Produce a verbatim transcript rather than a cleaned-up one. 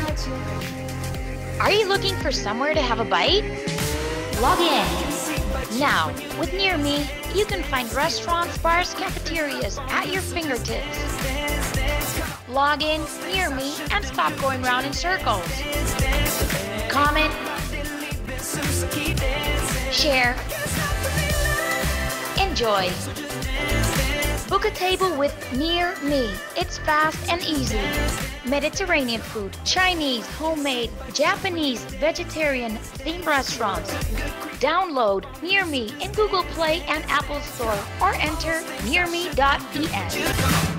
Are you looking for somewhere to have a bite? Log in. Now, with Near Me, you can find restaurants, bars, cafeterias at your fingertips. Log in, Near Me, and stop going round in circles. Comment, share, enjoy. Book a table with Near Me. It's fast and easy. Mediterranean food, Chinese, homemade, Japanese, vegetarian, themed restaurants. Download Near Me in Google Play and Apple Store or enter near me dot e s.